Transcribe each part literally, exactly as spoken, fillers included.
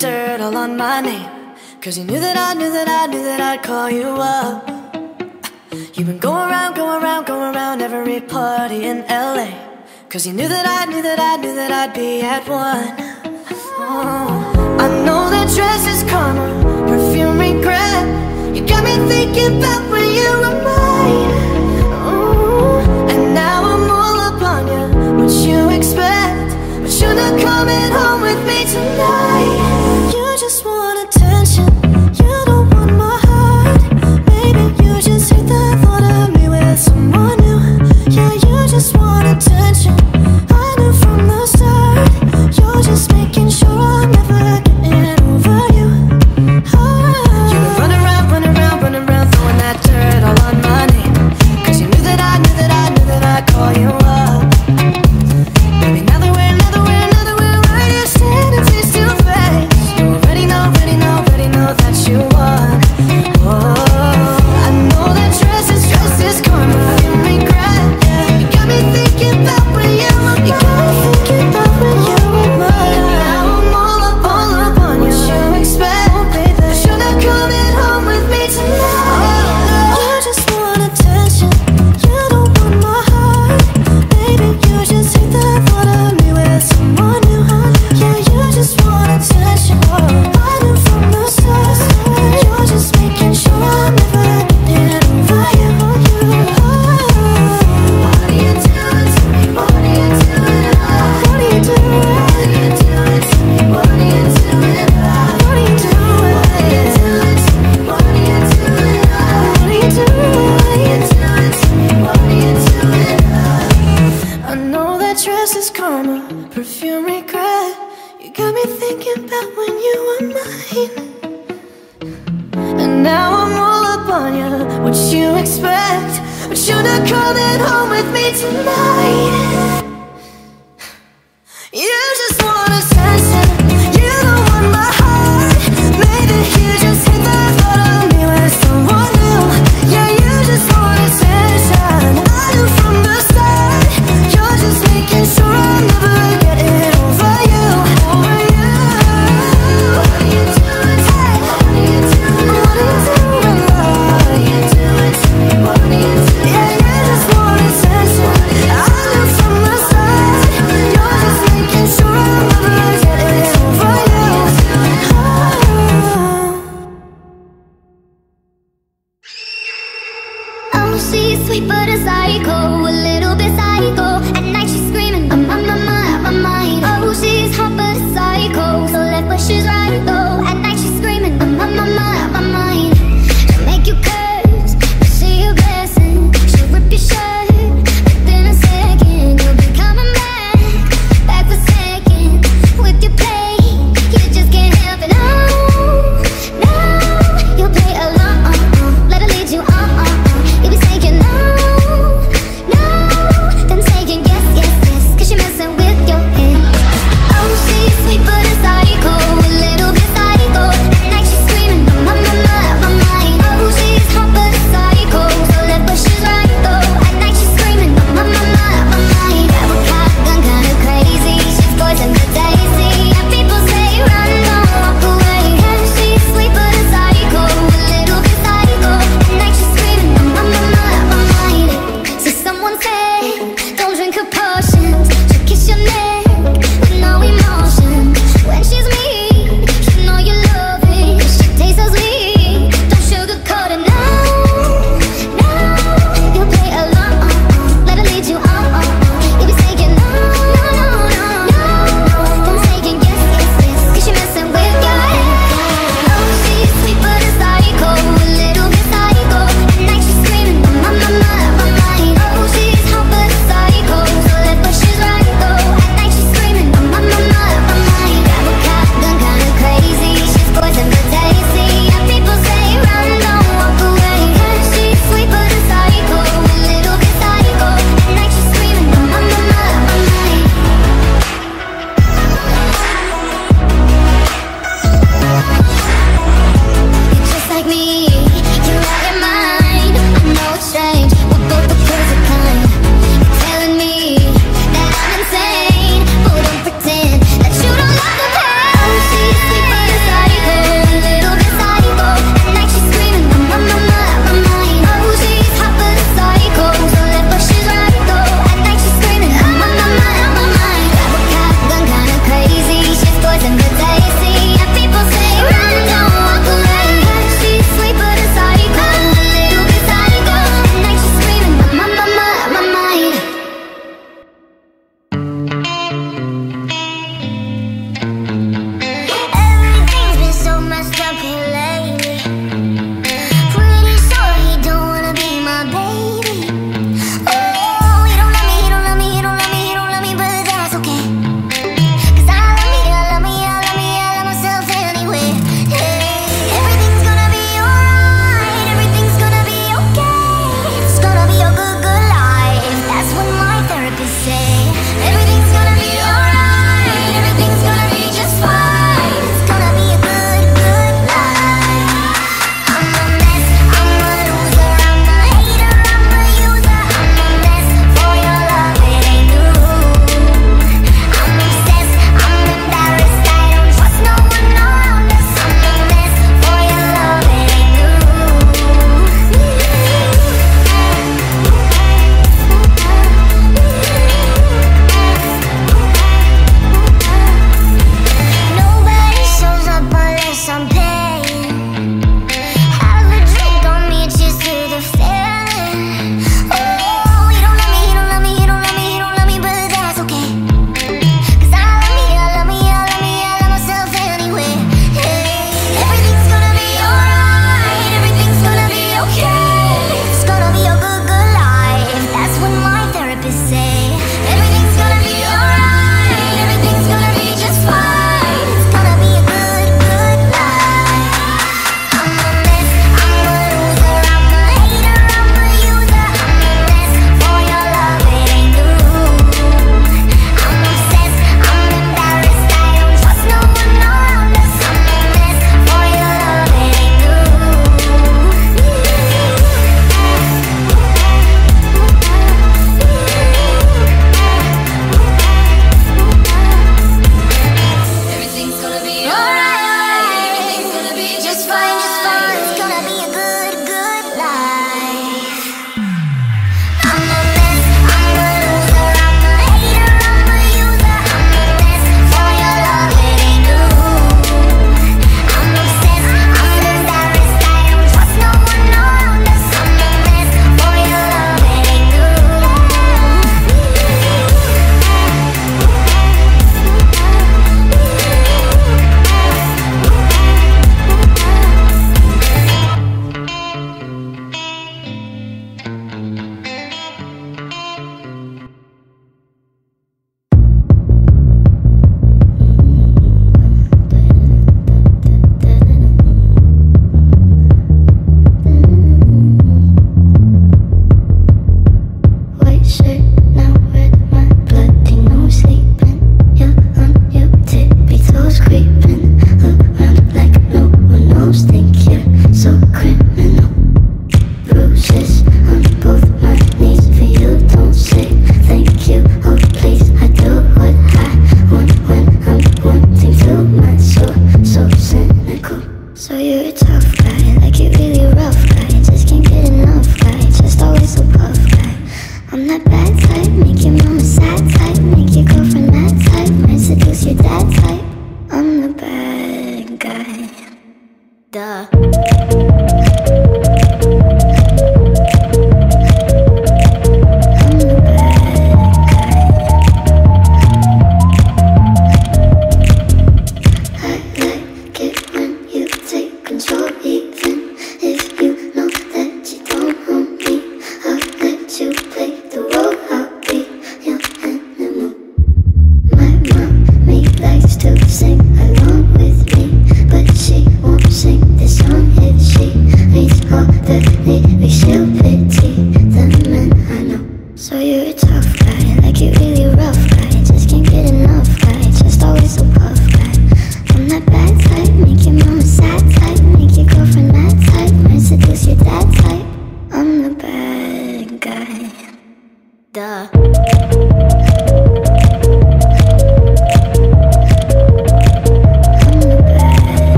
dirt all on my name, cause you knew that I knew that I knew that I'd call you up. You've been going around, going around, going around every party in L A, cause you knew that I knew that I knew that I'd be at one. Oh, I know that dress is karma, perfume regret. You got me thinking about when you were mine. Ooh, and now I'm all up on you, what you expect, but you're not coming home with me tonight. You just want attention, you don't want my heart. Maybe you just hate the thought of me with someone new. Yeah, you just want attention, I knew from the start. You're just making sure I'm never getting over you. Oh. You were running around, running around, running around, throwing that dirt all on my name, cause you knew that I knew that I knew that I'd call you up. Baby, now that we're, now that we're, now that we're right here standing face to face, you already know, already know, already know that you won. Oh, I know that dress is, dress is karma, you regret. Yeah, you got me thinking about when you were mine. You got me thinking about when you were mine. Now I'm all up, all up on you. What you expect, oh, baby, but you're not coming home with me tonight. You just want attention, you don't want my heart. Baby, you just hate the thought of me with someone new. Yeah, you just want attention, I knew from the start. You're just making sure I'm never getting over you. Oh. What are you doing to me? What are you doing? What are you doing? What are you doing to me? What are you doing? What are you doing? What are you doing to me? What are you doing? What are you doing? What are you doing to me? What are you doing? I know that dress is karma, perfume regret. You got me thinking about when you were mine. And now I'm all up on you, what you expect, but you're not coming home with me tonight. You just want attention, you don't want my heart. Maybe you just hate the thought of me with someone new. Yeah, you just want attention, I knew from the start. You're just making sure I'm never getting over you. Over you. What are you doing? Hey. What are you doing? What are you doing? What are you doing to me? What are you doing? Yeah, you just want attention, I knew from the start. You're just making sure I'm never getting over you. Oh. Oh, she's sweet but a psycho, a little bit psycho. At night she's screaming, I'm on my mind, my mind. Oh, she's hot but a psycho, so left but she's right though. At night she's screaming, I'm on my mind, my mind. She'll make you curse, but she a blessing. She'll rip your shirt, within a second you'll be coming back, back for second. With your play, you just can't help it. No, no, you'll play along, let her lead you on. You'll be saying no, no,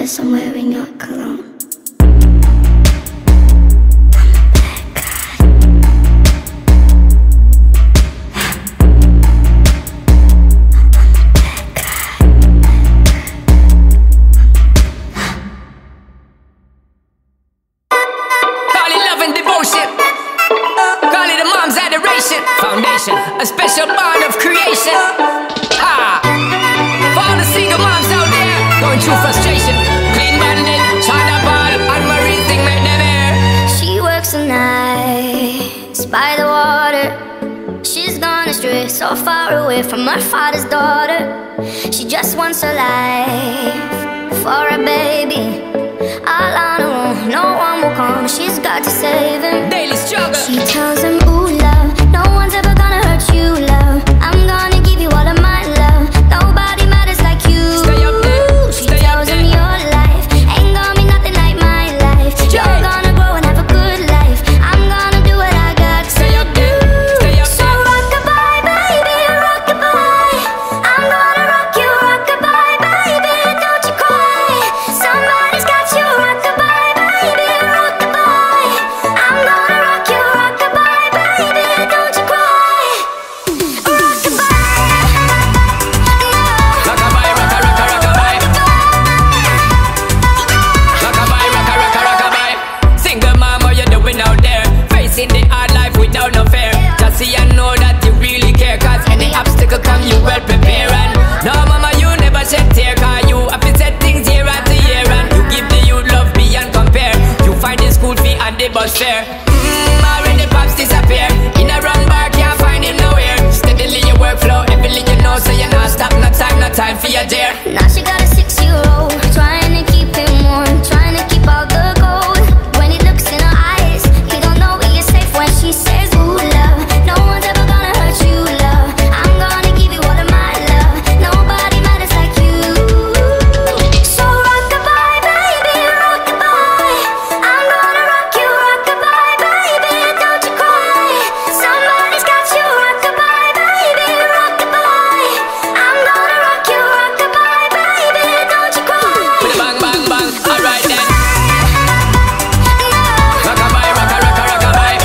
'cause I'm wearing your cologne. Foundation, a special bond of creation. Ah, for all the single moms out there going through frustration, Clean Bandit, China Ball, and Marie thing make them air. She works the nights by the water. She's gone astray, so far away from her father's daughter. She just wants a life for a baby. All on her own, no one will come. She's got to save him. Daily struggle. She tells him, ooh, love, no one's ever gonna hurt you, love. I'm gonna give you all of my love. Nobody matters like you. Stay up there. She Stay tells up him there. your life ain't gonna be nothing like my life. You're Yeah. gonna grow and have a good life. I'm gonna do what I got to Stay up there. Stay up So there. rock-a-bye, baby, rock-a-bye. I'm gonna rock you, rock-a-bye, baby, don't you cry. Somebody's got you, rock-a-bye, baby, rock-a-bye. I'm gonna rock you, rock-a-bye, baby, don't you cry. Rock-a-bye, Rockabye, rocka, rocka, rockabye. Rockabye, rocka, rocka, rockabye. Single mom, what you doing out there? Facing the hard life without no fear. Just see and know that you really care, 'cause any obstacle come, you well prepare. And no, mama, you never shed tear, 'cause you have to set things year after year. And you give the youth love beyond compare. You find the school fee and the bus fare. Mmm, already pops disappear. In a run bar, can't find him nowhere. Steadily your workflow, everything you know, so you not stop, no time, no time for your dear. now she got a six-year-old, trying to keep him warm, trying to keep out the cold. When he looks in her eyes, he don't know he is safe when she says, ooh, love, no one's ever gonna hurt you, love. I'm gonna give you all of my love. Nobody matters like you. So rock-a-bye, baby, rock-a-bye. I'm gonna rock you, rock-a-bye, baby, don't you cry. Somebody's got you, rock-a-bye, baby, rock-a-bye. I'm gonna rock you, rock-a-bye, baby, don't you cry. With a bang, bang, bang, alright then. Rockabye, rocka, rocka, rockabye.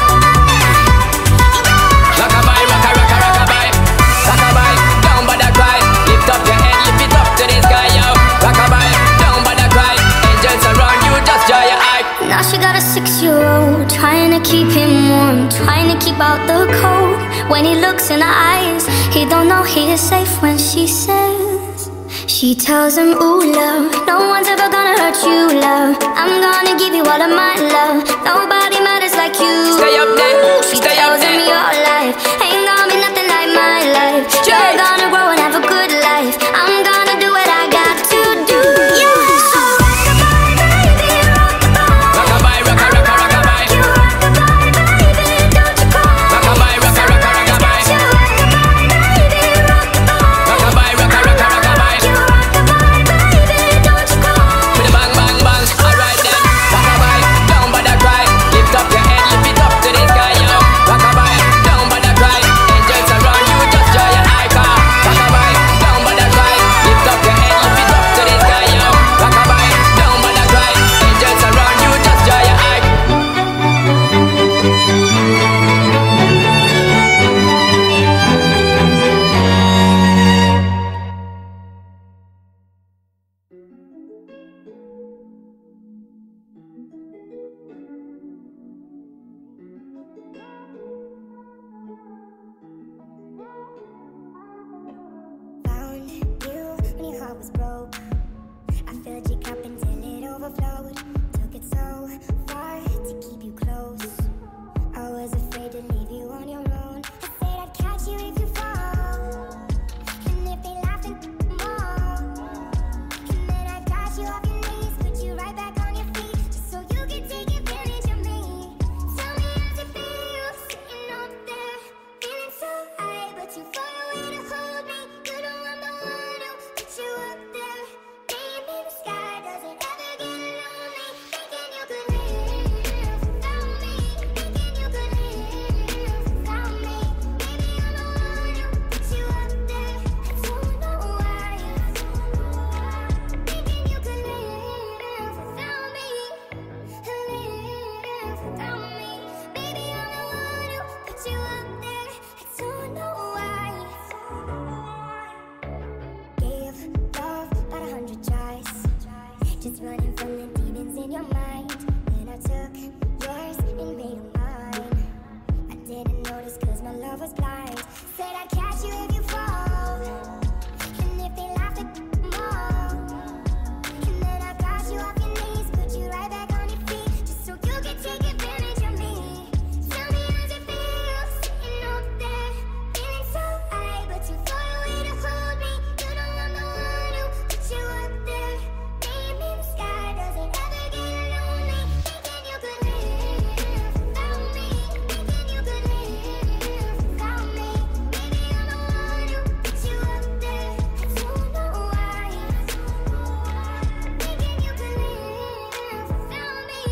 Rockabye, rocka, rocka, rockabye. Rockabye, down by the cry. Lift up your head, lift it up to the sky, yo. Rockabye, down by the cry. Angels around you, just dry your eye. Now she got a six-year-old, trying to keep him warm, trying to keep out the cold. When he looks in her eyes, he don't know he is safe when she says. She tells him, ooh, love, no one's ever gonna hurt you, love. I'm gonna give you all of my love. Nobody matters like you. Stay up there, She stay up tells him there. your life ain't gonna be nothing like my life. You're gonna grow and have a good life. I'm gonna do what I got to do. So rock-a-bye, baby, rock-a-bye. Rockabye, rocka, rocka, rockabye. You rock-a-bye, baby, don't you cry. Rockabye, rocka, rocka, rockabye. You rock-a-bye, baby, rock-a-bye. Rockabye, rocka, rocka, rockabye. You rock-a-bye, baby, don't you cry. With a bang, bang, bang, alright then. Rockabye, down by the cry. Lift up your head, lift it up to the sky, yo. Rockabye, down by the cry. Angels around you, just dry your eye, car. Rockabye, down by the cry. Lift up your head, lift it up to the sky, yo. Rockabye, down by the cry. Angels around you, just dry your eye. Found you when your heart was broke. I filled your cup until it overflowed. Took it so far to keep you close. I was afraid to leave you on your own. I said I'd catch you if you fall. And if they laughed and more. And then I got you off your knees, put you right back on your feet, just so you could take advantage of me. Tell me how's it feel, sitting up there, feeling so high, but too far away to hold me. You know I'm the one who put you up there. Name in the sky, does it ever get lonely? Thinking you could live without hundred tries, just running from the demons in your mind. Then I took yours and made them mine. I didn't notice cause my love was blind. Said I'd catch you if you fall, and if they laughed at them all. And then I got you off your knees, put you right back on your feet, just so you could take advantage of me. Tell me how's it feel, sitting up there, feeling so high, but too far away to hold me. You know I'm the one who put you up there. Name in the sky doesn't ever get lonely. Thinking you could live without me, thinking you could live without me. Maybe I'm the one who put you up there. I don't know why. Thinking you could live without me,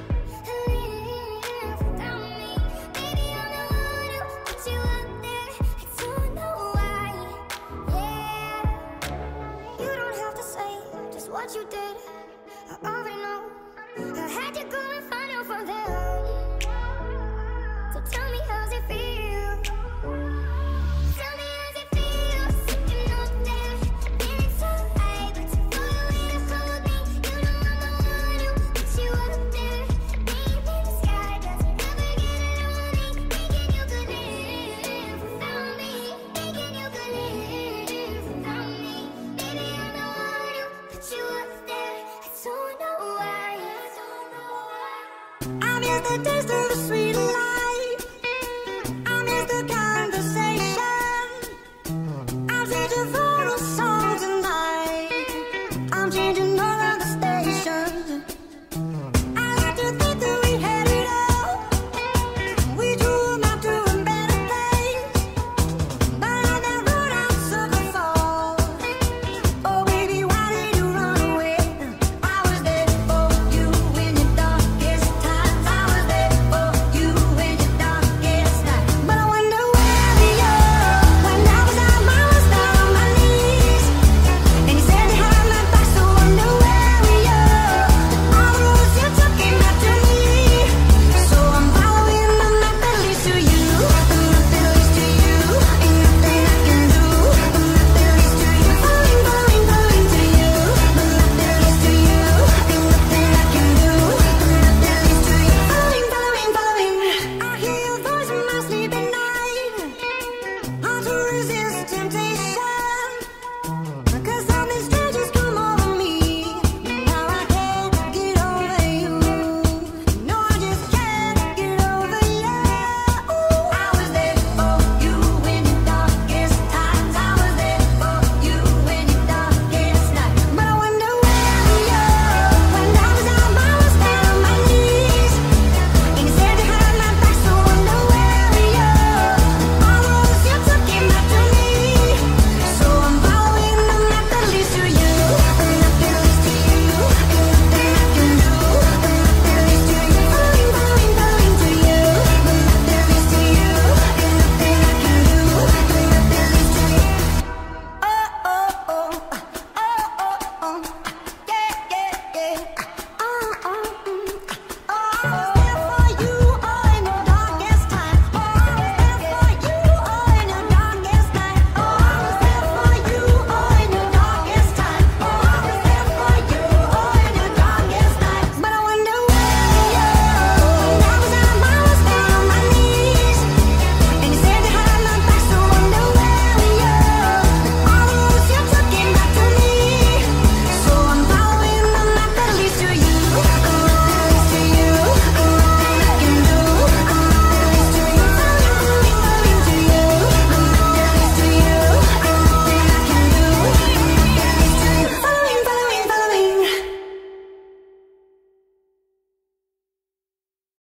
live without me. Maybe I'm the one who put you up there. I don't know why. Yeah, you don't have to say just what you did. I already know. I had to go and find out from them. So tell me how's it feel. Tell me how's it feel, sitting up there, feeling so high, but too far away to hold me. You know I'm the one who put you up there. Name in the sky doesn't ever get lonely. Thinking you could live without me, thinking you could live without me. Maybe I'm the one who put you up there. I don't know why. I miss the taste of the sweet